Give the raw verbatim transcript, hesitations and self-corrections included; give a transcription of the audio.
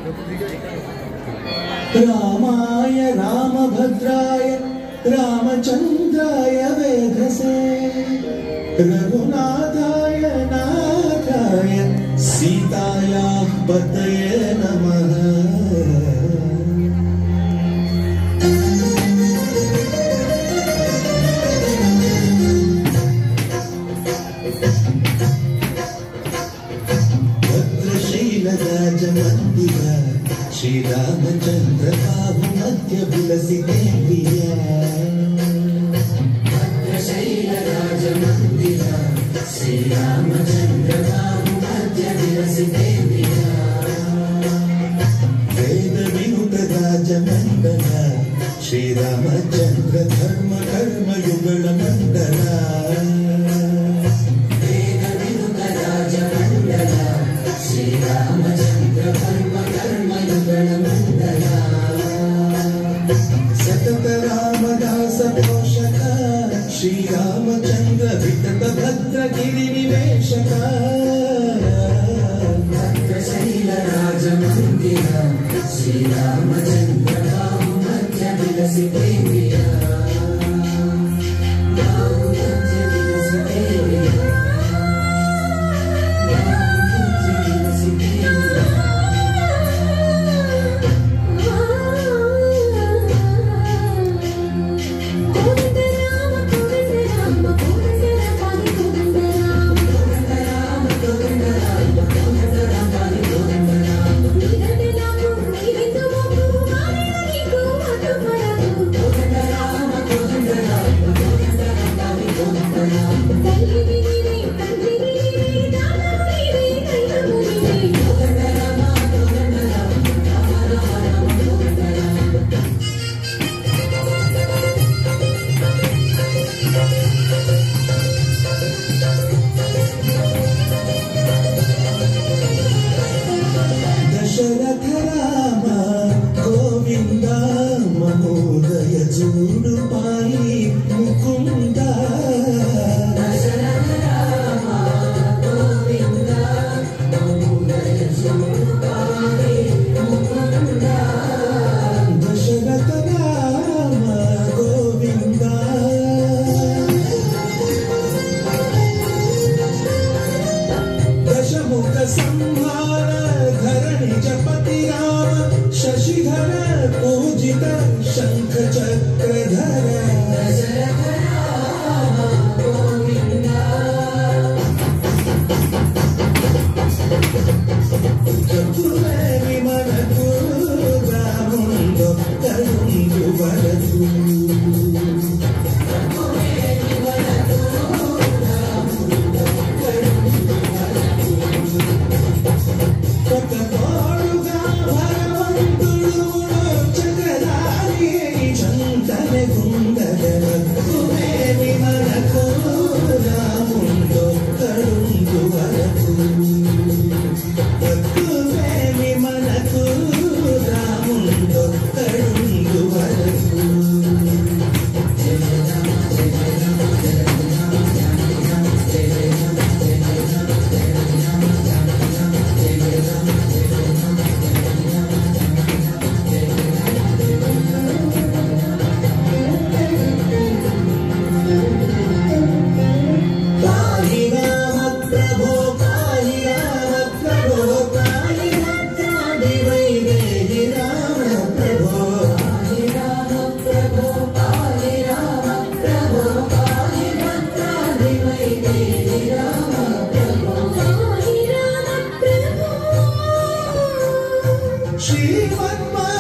रामाय रामभद्राय रामचन्द्राय वेधसे रघुनाथाय नाथाय सीतायाः पतये नमः। भद्रशैलराजमन्दिर श्रीरामचन्द्र बाहु मध्य विलसिते प्रिया। भद्रशैलराजमन्दिर श्रीरामचन्द्र बाहु मध्य विलसिते प्रिया। वेद विनुत राजमण्डल श्रीरामचन्द्र धर्म कर्म युगल मंडल। वेद विनुत राजमण्डल श्रीरामचन्द्र धर्म कर्म युगल मंडल। सतत रामदास पोषक श्रीरामचन्द्र वितत भद्र गिरि निवेशक। भद्रशैलराजमन्दिर श्रीरामचन्द्र बाहु मध्य विलसिते प्रिया। बाहु मध्य विलसिते प्रिया। दशरथ राम गोविंद मनोदय जूडु पाई मुकुंद। दशरथ राम गोविंद मनोदय जूडु पाई मुकुंद। दशरथ राम गोविंद। दशमुख संहार जपति राम शशिधर पूजित शंख चक्रधर। दशरथ राम गोविंद। चतुरे विमलतु रामुंडो करुंडु वरतु। श्रीमन्मा